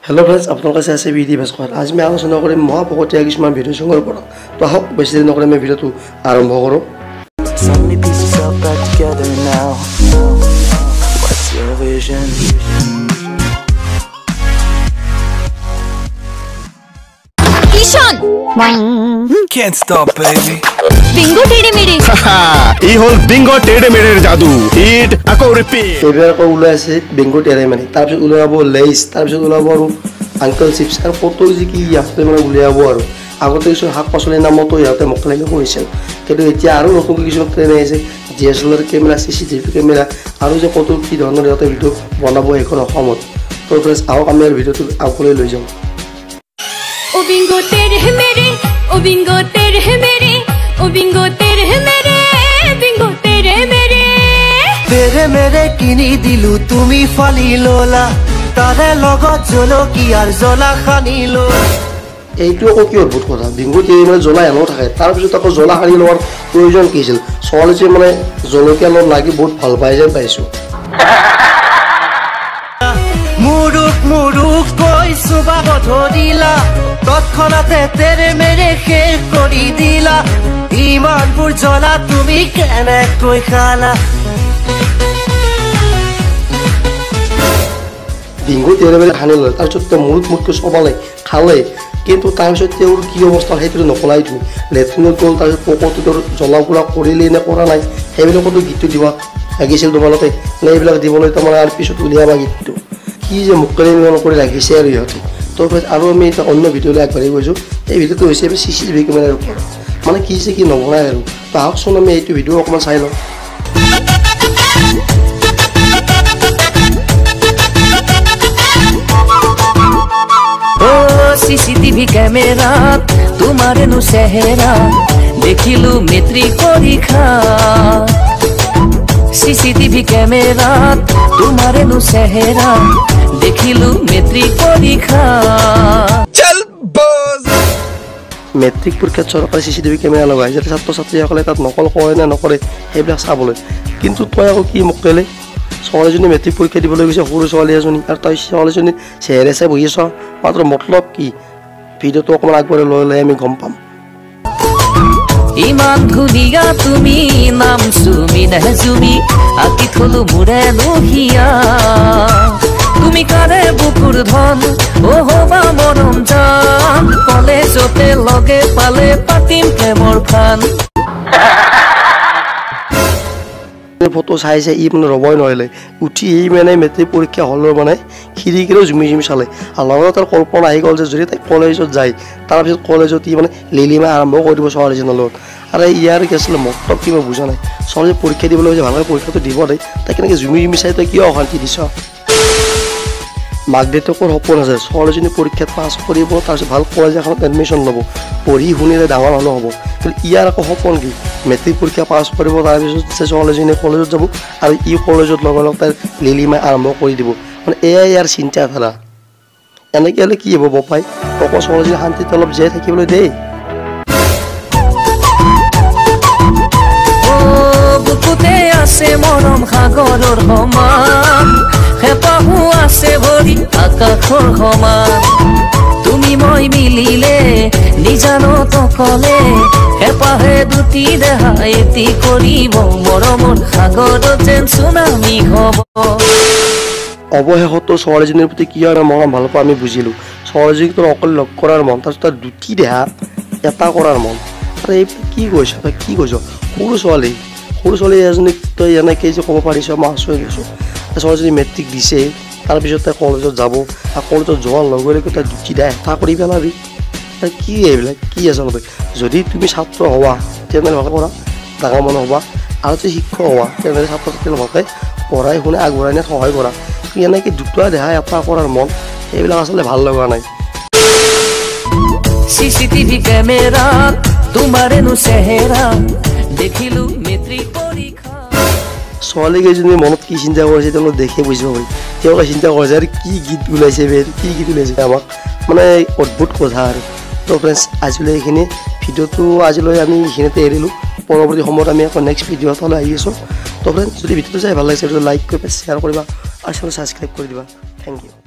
hello friends आपलोग कैसे আছে bdbhaskar आज मैं आलोचना কৰিম মহাপকতীয়া কিছুমান ভিডিঅ' সংগ্ৰহ কৰা তো আহক বেছি দিন নকৰি মই ভিডিঅ'টো আৰম্ভ কৰো Ishan Can't stop baby bingo tedhe medhe এই হল bingo tedhe medhe জাদু হিট আকো রিপিট এবাৰ আকৌ ওলাই আছে bingo tedhe medhe তাৰ পিছত ওলাব লেইস তাৰ পিছত ওলাব আৰু আঙ্কেল চিপস আৰু ফটো যি কি ইয়াতে মানে উলিয়াব আৰু আগতে কিছু হাক পাচলিৰ নামতো ইয়াতে মকলাইলে কৰিছিল কিন্তু এতিয়া আৰু নতুন কিছু ট্ৰেন আহিছে ডিএসএলআর ক্যামেরা CCTV ক্যামেরা আৰু যে কত কি ধৰণৰ ইয়াতে ভিডিঅ' বনাব এখন অসমত তো ফ্ৰেন্ডছ আহক আমি এই ভিডিঅ'টো আগলৈ লৈ যাওঁ ओ बिंगो तेरे मेरे ओ बिंगो तेरे मेरे ओ बिंगो तेरे मेरे बिंगो तेरे मेरे तेरे मेरे किनी दिलु तुमी फाली लोला तारे লগত জলকীয়াৰ জলা খানি লো এইটো আকৌ কি অদ্ভুত কথা বিংগো তেৰে মানে জ্বলা এনো থাকে তাৰ পিছত আকৌ জ্বলা খানি লোৱাৰ প্ৰয়োজন কি আছিল সহজে মানে জলকীয়া লগ লাগি বহুত ভাল পাই যেন পাইছো মুৰুক কৈছো বাব ধৰিলা তৎক্ষণাতে তেৰে মেৰে শেষ কৰি দিলা ইমানবোৰ জ্বলা তুমি কেনেকৈ খালা বিংগো তেৰে মেৰে খানি লয় তাৰ পিছত মুৰুক সবালে খালে কিন্তু তাৰ পিছত তেওঁৰ কি অৱস্থা সেইটো নকলাই তুমি লেট্ৰিনত গ'ল তাৰ পকৰটোৰ জ্বলা পুৰা কৰিলে নে কৰা নাই সেইবিলাকতো গীতটো দিব লাগিছিল তোমালোকে নে এইবিলাক দিবলৈ তোমাৰ আৰু পিছত উলিয়াবা গীতটো কি যে মুকলি নিয়ম কৰি ৰাখিছে আৰু ইহঁতে তো আৰু আমি এটা অন্য ভিডিঅ'লৈ আগবাঢ়ি গৈছোঁ এই ভিডিঅ'টো হৈছে CCTV কেমেৰাৰ ওপৰত মানে কি যে কি নবনায় আৰু তো আহকচোন আমি এইটো ভিডিঅ' অকণমান চাই লওঁ CCTV कैमेरा तुम्हारे नु सेहरा देखिलु मेत्री परीक्षा CCTV कैमेरा तुम्हारे नु सेहरा देखिलु मेत्री परीक्षा चल बस মেট্ৰিক পৰীক্ষাত চৰকাৰে CCTV কেমেৰা লগাই যাতে ছাত্ৰ ছাত্ৰীসকলে তাত নকল কৰে নে নকৰে সেইবিলাক চাবলৈ কিন্তু তই আকৌ কি মোক ক'লে ছোৱালীজনী মেট্ৰিক পৰীক্ষা দিবলৈ গৈছে সৰু ছোৱালী এজনী আৰু তই ছোৱালীজনী চেহেৰে চাই বহি আছ মাত্ৰ মতলব কি ভিডিঅ'টো অকণমান আগবঢ়াই লৈ আমি গম পাম ইমান ধুনীয়া তুমি নাম চুমি নেজুমি আকি থলো মুৰে নহিয়া তুমি কাৰে বুকুৰ ধন অ হবা মৰম জান কলেজতে লগে পালে পাতিম প্ৰেমৰ ফান ফটো চাইছে ই মানে ৰবই নোৱাৰিলে উঠি এই মানে মেট্ৰিক পৰীক্ষা হলৰ মানে খিৰিকীৰেও জুমি চালে আৰু লগত তাৰ কল্পনা আহি গ'ল যে যদি তাই কলেজত যায় তাৰপিছত কলেজত ই মানে লিলিমা আৰম্ভ কৰি দিব ছোৱালীজনীৰ লগত আৰু ইয়াৰ কি আছিলে মতলব কি মই বুজা নাই ছোৱালী পৰীক্ষা দিবলৈ হৈছে ভালকৈ পৰীক্ষাটো দিব দেই তাই কেনেকৈ জুমি চাই তই কিয় অশান্তি দিছ মাক দেউতাকৰ সপোন আছে ছোৱালীজনী পৰীক্ষাত পাছ কৰিব তাৰপিছত ভাল কলেজ এখনত এডমিশ্যন ল'ব পঢ়ি শুনিলে ডাঙৰ মানুহ হ'ব কিন্তু ইয়াৰ আকৌ সপোন কি মেট্ৰিক পৰীক্ষা পাছ কৰিব তাৰপিছত ছোৱালীজনী কলেজত যাব আৰু ই কলেজত লগে লগে তাই লিলিমাই আৰম্ভ কৰি দিব মানে এয়াই ইয়াৰ চিন্তাধাৰা এনেকৈ হ'লে কি হ'ব বপাই অকল ছোৱালীজনী শান্তিত অলপ জীয়াই থাকিবলৈ দেই বুকুতে আছে মৰম সাগৰৰ সমান হেপাহু আছে ভৰি আকাশৰ সমান তুমি মই মিলিলে নিজানত কলে হেপাহে দুটি দেহা এটি কৰিব মৰমৰ সাগৰত যেন চুনামি হ'ব অৱশেষতো ছোৱালীজনীৰ প্ৰতি কি হয় মৰম ভাল পোৱা আমি বুজিলোঁ ছোৱালীজনীক তোৰ অকল লগ কৰাৰ মন তাৰপিছত তাৰ দুটি দেহা এটা কৰাৰ মন আৰু এই কি কৈছ তই কি কৈছ সৰু ছোৱালী এজনীক তই এনেকৈ যে ক'ব পাৰিছ মই আচৰিত হৈছোঁ ছোৱালীজনী মেট্ৰিক দিছে তাৰপিছত তাই কলেজত যাব আৰু কলেজত যোৱাৰ লগে লগে তাই দুটি দেহা এটা কৰি পেলাবি কি এইবিলাক কি আচলতে যদি তুমি ছাত্ৰ হোৱা তেনেহ'লে ভালকৈ কৰা ডাঙৰ মানুহ হ'বা আৰু যদি শিক্ষক হোৱা তেনেহ'লে ছাত্ৰ ছাত্ৰীক ভালকৈ পঢ়াই শুনাই আগবঢ়াই নিয়াত সহায় কৰা এনেকৈ দুটা দেহা এটা কৰাৰ মন সেইবিলাক আচলতে ভাল লগা নাই CCTV कैमेरा तुम्हारे नु सेहरा देखिलु मेट्रिक परीक्षा ছোৱালীকেইজনীৰ মনত কি চিন্তা কৰিছে তেওঁলোকে দেখি বুজিব পাৰি তেওঁলোকে চিন্তা কৰিছে আৰু কি গীত ওলাইছে কি গীত ওলাইছে আমাক মানে অদ্ভুত কথা আৰু তো ফ্ৰেণ্ডছ আজিলৈ এইখিনি ভিডিঅ'টো আজিলৈ আমি এইখিনিতে এৰিলোঁ পৰৱৰ্তী সময়ত আমি আকৌ নেক্সট ভিডিঅ'ত আহি আছোঁ তো ফ্ৰেণ্ডছ যদি ভিডিঅ'টো চাই ভাল লাগিছে লাইক কৰিবা শ্বেয়াৰ কৰিবা আৰু চেনেল ছাবস্ক্ৰাইব কৰি দিবা থেংক ইউ